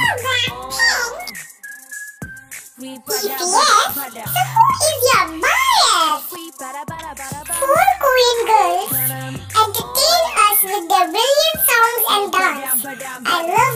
BTS? So who is your bias? Four Korean girls entertain us with their brilliant songs and dance. I love